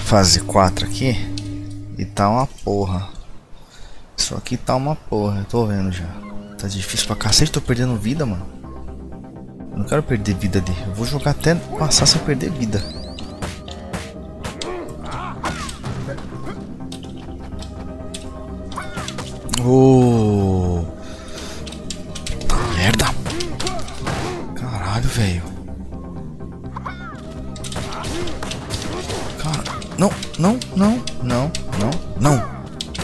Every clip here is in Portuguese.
fase 4 aqui e tá uma porra. Isso aqui tá uma porra, eu tô vendo já. Tá difícil pra cacete, tô perdendo vida, mano. Eu não quero perder vida ali. Eu vou jogar até passar sem perder vida. Oh, merda. Caralho, velho. Cara, não, não, não, não, não, não.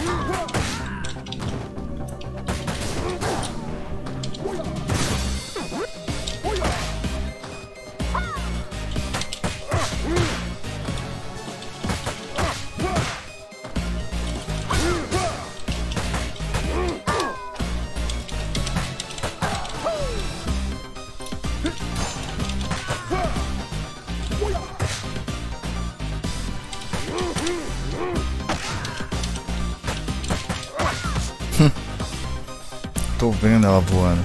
Tô vendo ela voando.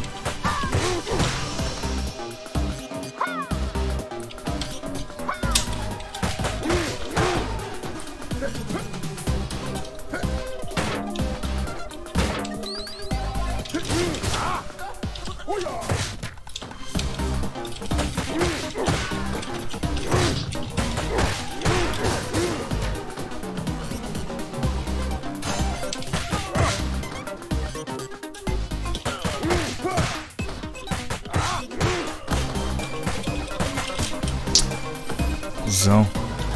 Cusão.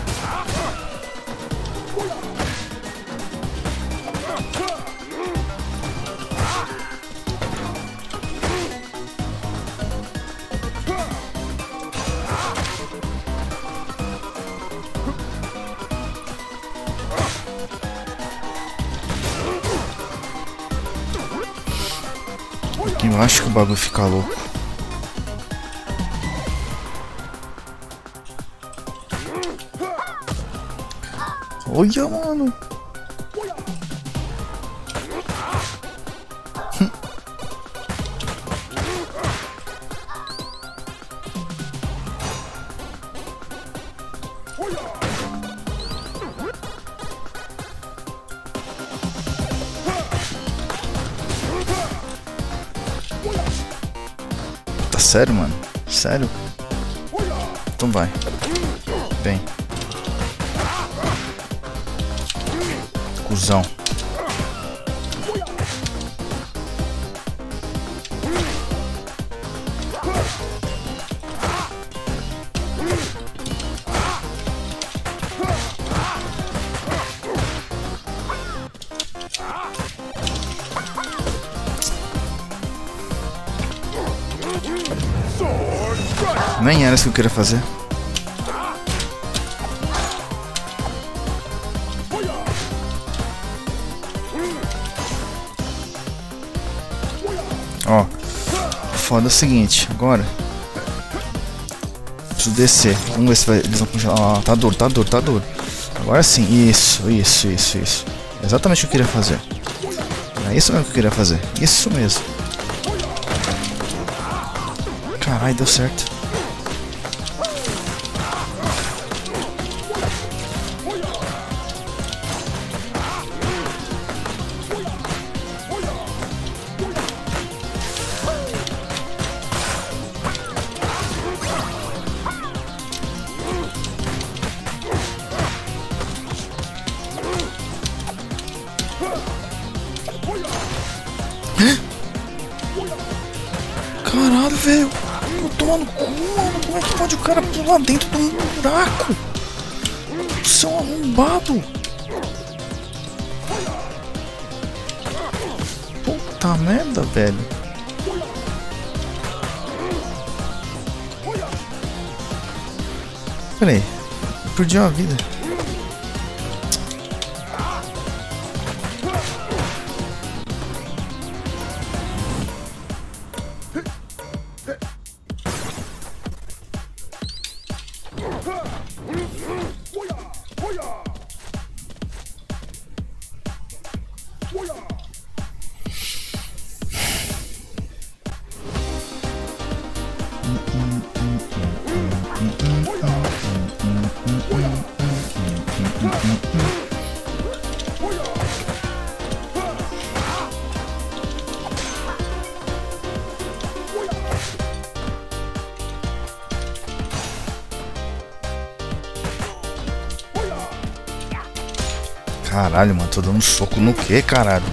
Eu acho que o bagulho fica louco. Olha, mano. Tá sério, mano? Sério? Então vai. Vem. Cusão. Nem era isso que eu queria fazer. Ó, foda é o seguinte, agora preciso descer. Vamos ver se eles vão congelar. Ó, tá duro, tá duro, tá duro. Agora sim, isso. Exatamente o que eu queria fazer. É isso mesmo que eu queria fazer. Isso mesmo. Caralho, deu certo. Caralho, velho. Eu tô tomando cu, mano. Como é que pode o cara pular dentro de um buraco? Você é um arrombado. Puta merda, velho. Pera aí. Eu perdi uma vida. Caralho, mano, tô dando soco no que, caralho?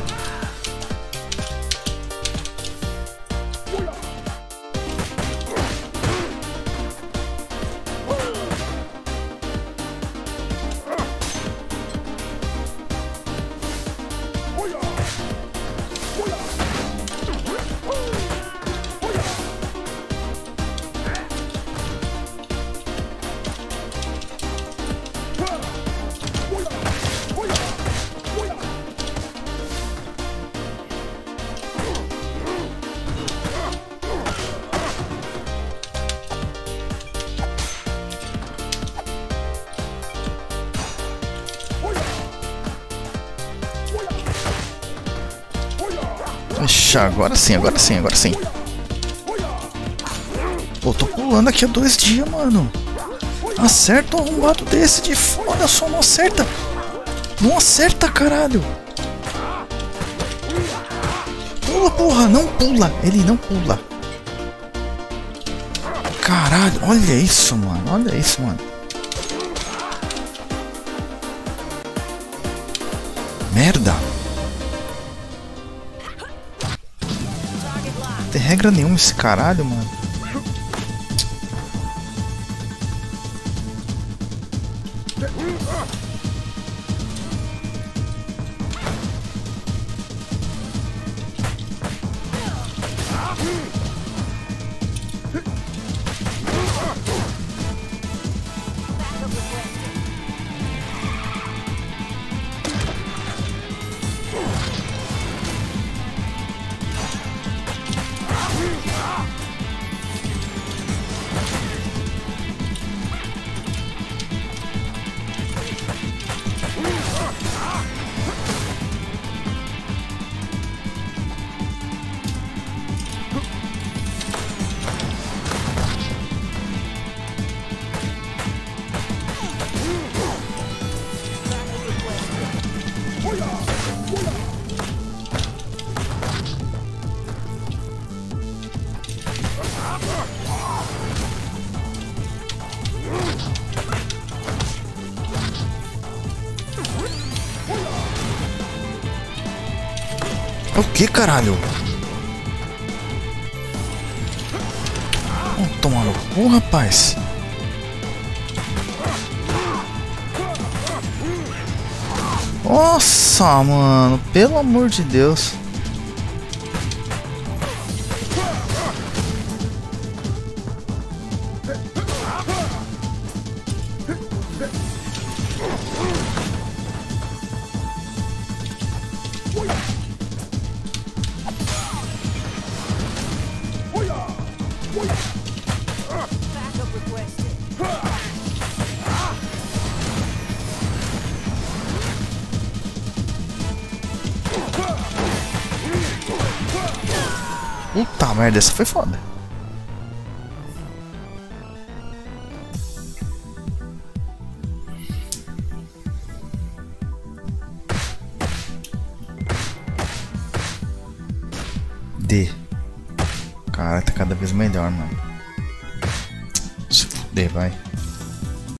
Ixi, agora sim, agora sim, agora sim. Pô, tô pulando aqui há 2 dias, mano. Acerta um arrombado desse de fora, só não acerta. Não acerta, caralho. Pula, porra, não pula. Ele não pula. Caralho, olha isso, mano. Olha isso, mano. Merda. Não tem regra nenhuma esse caralho, mano. O que, caralho? Toma no cu, rapaz. Nossa, mano, pelo amor de Deus. Puta merda, essa foi foda. D. Cara, tá cada vez melhor, mano. Se fuder, vai.